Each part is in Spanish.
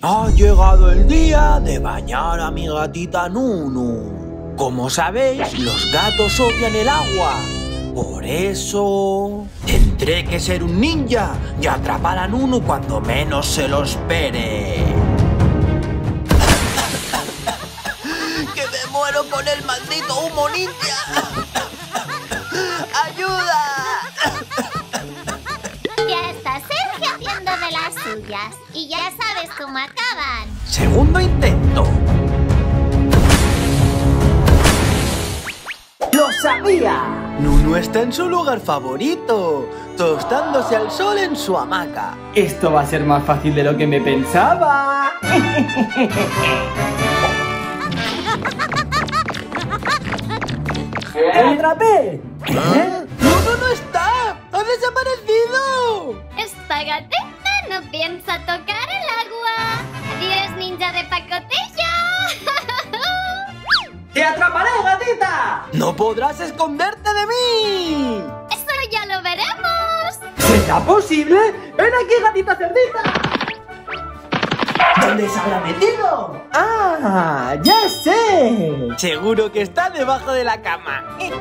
Ha llegado el día de bañar a mi gatita Nunu. Como sabéis, los gatos odian el agua. Por eso tendré que ser un ninja y atrapar a Nunu cuando menos se lo espere. ¡Que me muero con el maldito humo ninja! ¡Ayuda! Ya está Sergio haciendo de las suyas. Y ya sabes cómo acaban. Segundo intento. ¡Lo sabía! Nunu está en su lugar favorito, tostándose al sol en su hamaca. Esto va a ser más fácil de lo que me pensaba. ¡Me atrapé! ¡Nunu no está! ¡Ha desaparecido! Esta gatita no piensa tocar el agua. Adiós, ninja de pacotilla. ¡Te atraparé, gatita! ¡No podrás esconderte de mí! Eso ya lo veremos. ¿Será posible? ¡Ven aquí, gatita cerdita! ¿Dónde se habrá metido? ¡Ah! ¡Ya sé! Seguro que está debajo de la cama.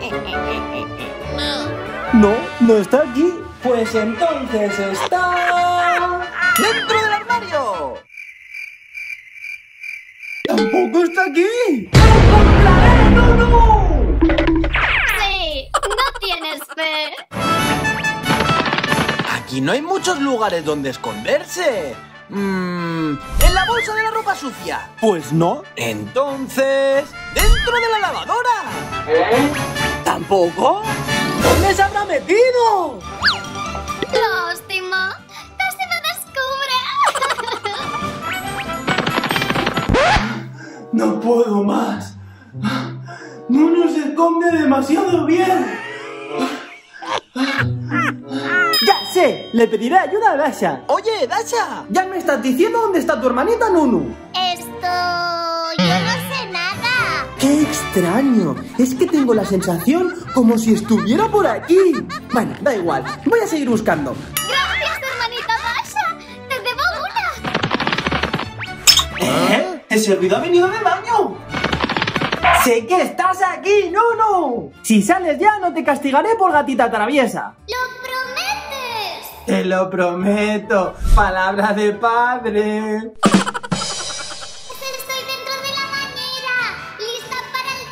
No está aquí. Pues entonces está... ¡Dentro del armario! ¡Tampoco está aquí! ¡Lo encontraré, Nunu! Sí, no tienes fe. Aquí no hay muchos lugares donde esconderse. ¿En la bolsa de la ropa sucia? Pues no. Entonces, ¿dentro de la lavadora? ¿Tampoco? ¿Dónde se habrá metido? Lástima. Casi me descubre. No puedo más. Nunu se esconde demasiado bien. ¡Ya sé! Le pediré ayuda a Dasha. Oye, Dasha. ¿Ya me estás diciendo dónde está tu hermanita Nunu? Yo no sé nada. ¡Qué extraño! Es que tengo la sensación como si estuviera por aquí. Bueno, da igual. Voy a seguir buscando. Gracias, hermanita Dasha. Te debo una. ¡Ese ruido ha venido del baño! ¡Sé que estás aquí, Nunu! Si sales ya, no te castigaré por gatita traviesa. ¿Lo prometes? Te lo prometo. Palabra de padre. Estoy dentro de la bañera, lista para el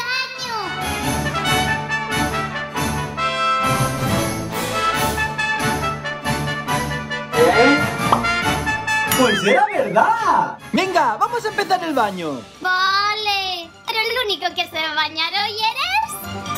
baño. Pues era verdad. Venga, vamos a empezar el baño. Vale, pero el único que se va a bañar hoy eres...